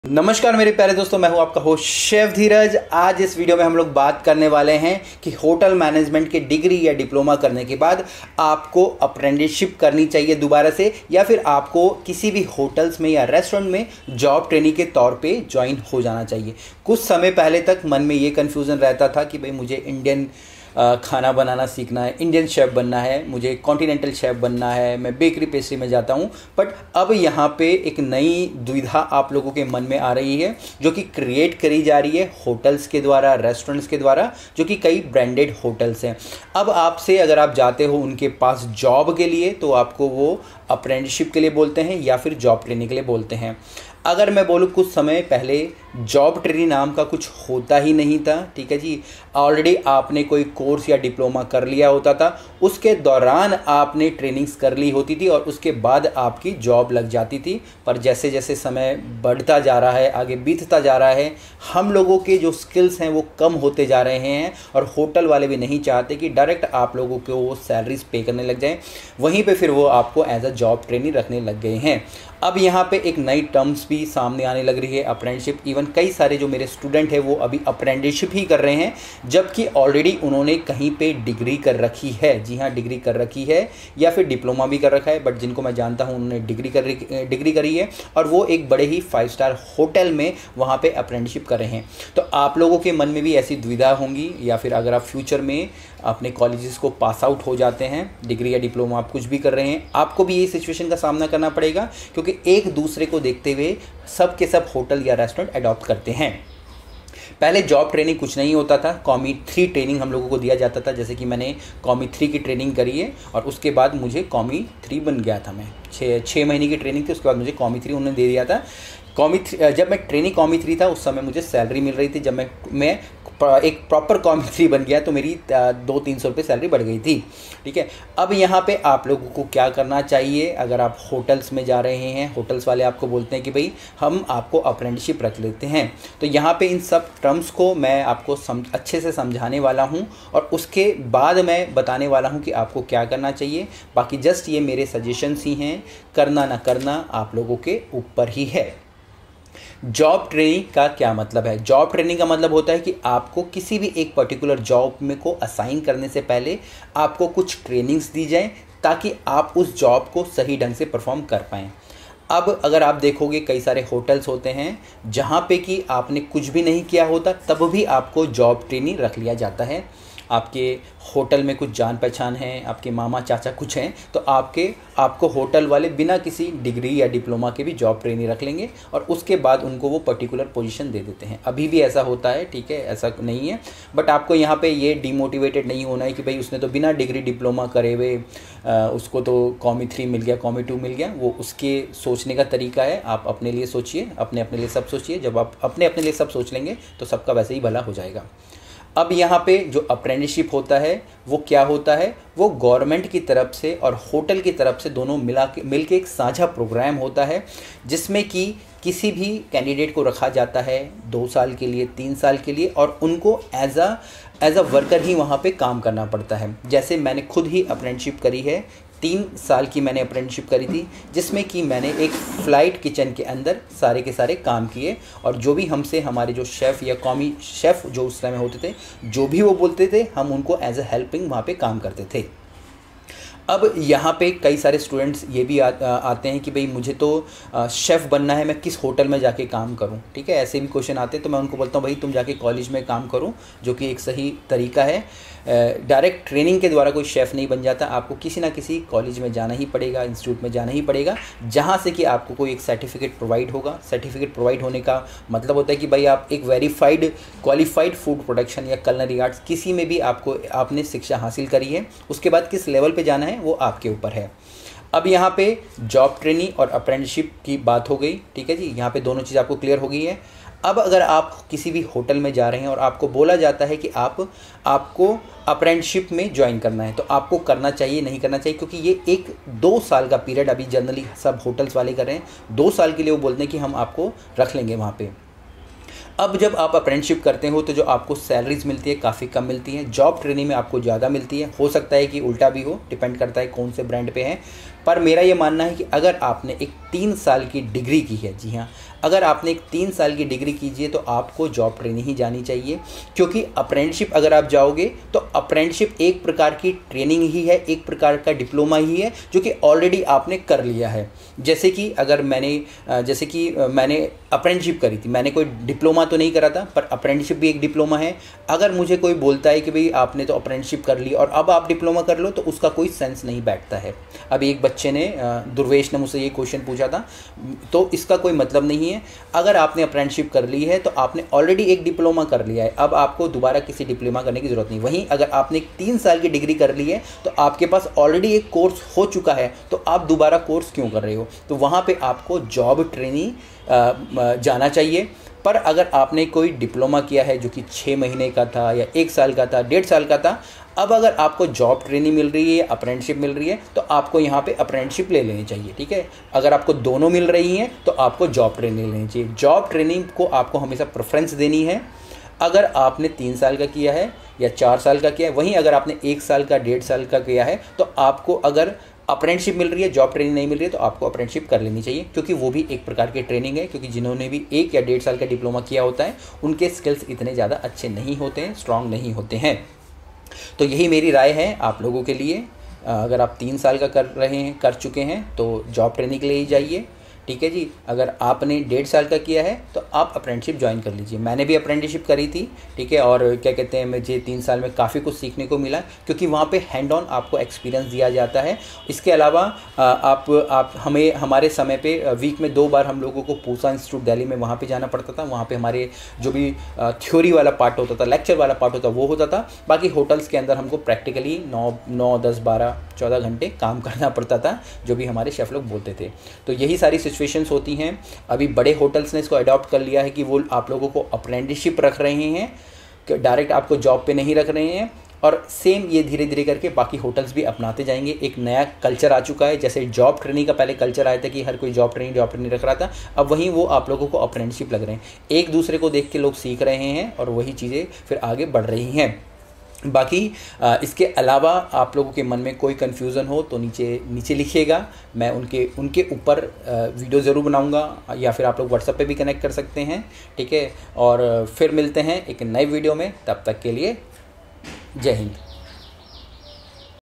नमस्कार मेरे प्यारे दोस्तों, मैं हूं आपका होस्ट शेफ धीरज। आज इस वीडियो में हम लोग बात करने वाले हैं कि होटल मैनेजमेंट के डिग्री या डिप्लोमा करने के बाद आपको अप्रेंटिसशिप करनी चाहिए दोबारा से, या फिर आपको किसी भी होटल्स में या रेस्टोरेंट में जॉब ट्रेनिंग के तौर पे ज्वाइन हो जाना चाहिए। कुछ समय पहले तक मन में ये कन्फ्यूज़न रहता था कि भाई मुझे इंडियन खाना बनाना सीखना है, इंडियन शेफ़ बनना है, मुझे कॉन्टिनेंटल शेफ़ बनना है, मैं बेकरी पेस्ट्री में जाता हूँ। बट अब यहाँ पे एक नई दुविधा आप लोगों के मन में आ रही है, जो कि क्रिएट करी जा रही है होटल्स के द्वारा, रेस्टोरेंट्स के द्वारा, जो कि कई ब्रांडेड होटल्स हैं। अब आपसे अगर आप जाते हो उनके पास जॉब के लिए, तो आपको वो अप्रेंटिसशिप के लिए बोलते हैं या फिर जॉब ट्रेनिंग के लिए बोलते हैं। अगर मैं बोलूँ, कुछ समय पहले जॉब ट्रेनिंग नाम का कुछ होता ही नहीं था। ठीक है जी, ऑलरेडी आपने कोई कोर्स या डिप्लोमा कर लिया होता था, उसके दौरान आपने ट्रेनिंग्स कर ली होती थी और उसके बाद आपकी जॉब लग जाती थी। पर जैसे जैसे समय बढ़ता जा रहा है, आगे बीतता जा रहा है, हम लोगों के जो स्किल्स हैं वो कम होते जा रहे हैं और होटल वाले भी नहीं चाहते कि डायरेक्ट आप लोगों को वो सैलरीज पे करने लग जाएं, वहीं पे फिर वो आपको एज अ जॉब ट्रेनिंग रखने लग गए हैं। अब यहाँ पे एक नई टर्म्स भी सामने आने लग रही है, अप्रेंटिसशिप। इवन कई सारे जो मेरे स्टूडेंट हैं वो अभी अप्रेंटिसशिप ही कर रहे हैं, जबकि ऑलरेडी उन्होंने कहीं पे डिग्री कर रखी है। जी हाँ, डिग्री कर रखी है या फिर डिप्लोमा भी कर रखा है, बट जिनको मैं जानता हूँ उन्होंने डिग्री करी है और वो एक बड़े ही 5 स्टार होटल में वहाँ पे अप्रेंटिसशिप कर रहे हैं। तो आप लोगों के मन में भी ऐसी दुविधा होंगी, या फिर अगर आप फ्यूचर में अपने कॉलेजेस को पास आउट हो जाते हैं, डिग्री या डिप्लोमा आप कुछ भी कर रहे हैं, आपको भी यही सिचुएशन का सामना करना पड़ेगा, क्योंकि एक दूसरे को देखते हुए सब के सब होटल या रेस्टोरेंट अडॉप्ट करते हैं। पहले जॉब ट्रेनिंग कुछ नहीं होता था, कॉमी 3 ट्रेनिंग हम लोगों को दिया जाता था। जैसे कि मैंने कॉमी 3 की ट्रेनिंग करी है और उसके बाद मुझे कॉमी 3 बन गया था। मैं 6 महीने की ट्रेनिंग थी, उसके बाद मुझे कॉमी 3 उन्होंने दे दिया था। जब मैं ट्रेनिंग कॉमी 3 था, उस समय मुझे सैलरी मिल रही थी। जब मैं एक प्रॉपर कॉमी 3 बन गया तो मेरी 200-300 रुपये सैलरी बढ़ गई थी। ठीक है, अब यहाँ पे आप लोगों को क्या करना चाहिए? अगर आप होटल्स में जा रहे हैं, होटल्स वाले आपको बोलते हैं कि भाई हम आपको अप्रेंटिसशिप रख लेते हैं, तो यहाँ पे इन सब टर्म्स को मैं आपको अच्छे से समझाने वाला हूँ और उसके बाद मैं बताने वाला हूँ कि आपको क्या करना चाहिए। बाकी जस्ट ये मेरे सजेशंस ही हैं, करना ना करना आप लोगों के ऊपर ही है। जॉब ट्रेनिंग का क्या मतलब है? जॉब ट्रेनिंग का मतलब होता है कि आपको किसी भी एक पर्टिकुलर जॉब में को असाइन करने से पहले आपको कुछ ट्रेनिंग्स दी जाएं, ताकि आप उस जॉब को सही ढंग से परफॉर्म कर पाएँ। अब अगर आप देखोगे, कई सारे होटल्स होते हैं जहाँ पे कि आपने कुछ भी नहीं किया होता, तब भी आपको जॉब ट्रेनिंग रख लिया जाता है। आपके होटल में कुछ जान पहचान है, आपके मामा चाचा कुछ हैं, तो आपको होटल वाले बिना किसी डिग्री या डिप्लोमा के भी जॉब ट्रेनिंग रख लेंगे और उसके बाद उनको वो पर्टिकुलर पोजीशन दे देते हैं। अभी भी ऐसा होता है, ठीक है, ऐसा नहीं है। बट आपको यहाँ पे ये डिमोटिवेटेड नहीं होना है कि भाई उसने तो बिना डिग्री डिप्लोमा करे हुए उसको तो कॉमी 3 मिल गया, कॉमी 2 मिल गया। वो उसके सोचने का तरीका है। आप अपने लिए सोचिए, अपने लिए सब सोचिए। जब आप अपने लिए सब सोच लेंगे तो सबका वैसे ही भला हो जाएगा। अब यहाँ पे जो अप्रेंटिसशिप होता है वो क्या होता है? वो गवर्नमेंट की तरफ से और होटल की तरफ से दोनों मिल के एक साझा प्रोग्राम होता है, जिसमें कि किसी भी कैंडिडेट को रखा जाता है 2 साल के लिए, 3 साल के लिए, और उनको एज अ वर्कर ही वहाँ पे काम करना पड़ता है। जैसे मैंने खुद ही अप्रेंटिसशिप करी है, 3 साल की मैंने अप्रेंटिसशिप करी थी, जिसमें कि मैंने एक फ़्लाइट किचन के अंदर सारे के सारे काम किए और जो भी हमसे हमारे जो शेफ़ या कॉमी शेफ़ जो उस समय होते थे, जो भी वो बोलते थे, हम उनको एज अ हेल्पिंग वहाँ पे काम करते थे। अब यहाँ पे कई सारे स्टूडेंट्स ये भी आते हैं कि भाई मुझे तो शेफ़ बनना है, मैं किस होटल में जाके काम करूँ? ठीक है, ऐसे भी क्वेश्चन आते हैं। तो मैं उनको बोलता हूँ भाई तुम जाके कॉलेज में काम करो, जो कि एक सही तरीका है। डायरेक्ट ट्रेनिंग के द्वारा कोई शेफ़ नहीं बन जाता, आपको किसी ना किसी कॉलेज में जाना ही पड़ेगा, इंस्टीट्यूट में जाना ही पड़ेगा, जहाँ से कि आपको कोई एक सर्टिफिकेट प्रोवाइड होगा। सर्टिफिकेट प्रोवाइड होने का मतलब होता है कि भाई आप एक वेरीफाइड क्वालिफाइड फूड प्रोडक्शन या कलनरी आर्ट्स किसी में भी आपने शिक्षा हासिल करी है, उसके बाद किस लेवल पे जाना है वो आपके ऊपर है। अब यहाँ पे जॉब ट्रेनिंग और अप्रेंटिसशिप की बात हो गई। ठीक है जी, यहाँ पे दोनों चीज़ आपको क्लियर हो गई है। अब अगर आप किसी भी होटल में जा रहे हैं और आपको बोला जाता है कि आपको अप्रेंटिसशिप में ज्वाइन करना है, तो आपको करना चाहिए, नहीं करना चाहिए? क्योंकि ये एक 2 साल का पीरियड अभी जनरली सब होटल्स वाले कर रहे हैं। 2 साल के लिए वो बोलते हैं कि हम आपको रख लेंगे वहाँ पे। अब जब आप अप्रेंटिसशिप करते हो तो जो आपको सैलरीज मिलती है काफ़ी कम मिलती है, जॉब ट्रेनिंग में आपको ज़्यादा मिलती है। हो सकता है कि उल्टा भी हो, डिपेंड करता है कौन से ब्रांड पे है। पर मेरा ये मानना है कि अगर आपने एक 3 साल की डिग्री की है, जी हाँ, अगर आपने एक 3 साल की डिग्री कीजिए तो आपको जॉब ट्रेनिंग ही जानी चाहिए, क्योंकि अप्रेंटिसशिप अगर आप जाओगे तो अप्रेंटिसशिप एक प्रकार की ट्रेनिंग ही है, एक प्रकार का डिप्लोमा ही है जो कि ऑलरेडी आपने कर लिया है। जैसे कि अगर मैंने अप्रेंटिसशिप करी थी, मैंने कोई डिप्लोमा तो नहीं करा था, पर अप्रेंटिसशिप भी एक डिप्लोमा है। अगर मुझे कोई बोलता है कि भाई आपने तो अप्रेंटिसशिप कर ली और अब आप डिप्लोमा कर लो, तो उसका कोई सेंस नहीं बैठता है। अभी एक बच्चे ने दुर्वेश ने मुझसे ये क्वेश्चन पूछा था, तो इसका कोई मतलब नहीं है। अगर आपने अप्रेंटिसशिप कर ली है तो आपने ऑलरेडी एक डिप्लोमा कर लिया है, अब आपको दोबारा किसी डिप्लोमा करने की ज़रूरत नहीं। वहीं अगर आपने 3 साल की डिग्री कर ली है तो आपके पास ऑलरेडी एक कोर्स हो चुका है, तो आप दोबारा कोर्स क्यों कर रहे हो? तो वहाँ पे आपको जॉब ट्रेनिंग जाना चाहिए। पर अगर आपने कोई डिप्लोमा किया है जो कि 6 महीने का था या 1 साल का था, 1.5 साल का था, अब अगर आपको जॉब ट्रेनिंग मिल रही है, अप्रेंटिसशिप मिल रही है, तो आपको यहाँ पे अप्रेंटिसशिप ले लेनी चाहिए, ठीक है। अगर आपको दोनों मिल रही हैं तो आपको जॉब ट्रेनिंग लेनी चाहिए। जॉब ट्रेनिंग को आपको हमेशा प्रेफरेंस देनी है। अगर आपने 3 साल का किया है या 4 साल का किया है, वहीं अगर आपने 1 साल का, 1.5 साल का किया है, तो आपको अगर अप्रेंटिसशिप मिल रही है, जॉब ट्रेनिंग नहीं मिल रही है, तो आपको अप्रेंटिसशिप कर लेनी चाहिए, क्योंकि वो भी एक प्रकार की ट्रेनिंग है। क्योंकि जिन्होंने भी 1 या 1.5 साल का डिप्लोमा किया होता है, उनके स्किल्स इतने ज़्यादा अच्छे नहीं होते हैं, स्ट्रांग नहीं होते हैं। तो यही मेरी राय है आप लोगों के लिए। अगर आप 3 साल का कर चुके हैं तो जॉब ट्रेनिंग के लिए ही जाइए, ठीक है जी। अगर आपने 1.5 साल का किया है तो आप अप्रेंटिसशिप ज्वाइन कर लीजिए। मैंने भी अप्रेंटिसशिप करी थी, ठीक है, और क्या कहते हैं, मुझे 3 साल में काफ़ी कुछ सीखने को मिला, क्योंकि वहाँ पे हैंड ऑन आपको एक्सपीरियंस दिया जाता है। इसके अलावा हमारे समय पे वीक में 2 बार हम लोगों को पूसा इंस्टीट्यूट दिल्ली में वहाँ पे जाना पड़ता था। वहाँ पे हमारे जो भी थ्योरी वाला पार्ट होता था, लेक्चर वाला पार्ट होता वो होता था। बाकी होटल्स के अंदर हमको प्रैक्टिकली 9, 10, 12, 14 घंटे काम करना पड़ता था, जो भी हमारे शेफ़ लोग बोलते थे। तो यही सारी सिचुएशंस होती हैं। अभी बड़े होटल्स ने इसको अडॉप्ट कर लिया है कि वो आप लोगों को अप्रेंटिसशिप रख रहे हैं, कि डायरेक्ट आपको जॉब पे नहीं रख रहे हैं। और सेम ये धीरे धीरे करके बाकी होटल्स भी अपनाते जाएंगे। एक नया कल्चर आ चुका है, जैसे जॉब ट्रेनिंग का पहले कल्चर आया था कि हर कोई जॉब ट्रेनिंग रख रहा था, अब वहीं वो आप लोगों को अप्रेंटिसशिप लग रहे हैं। एक दूसरे को देख के लोग सीख रहे हैं और वही चीज़ें फिर आगे बढ़ रही हैं। बाकी इसके अलावा आप लोगों के मन में कोई कन्फ्यूज़न हो तो नीचे लिखिएगा, मैं उनके ऊपर वीडियो ज़रूर बनाऊंगा, या फिर आप लोग व्हाट्सएप पे भी कनेक्ट कर सकते हैं, ठीक है। और फिर मिलते हैं एक नए वीडियो में, तब तक के लिए जय हिंद।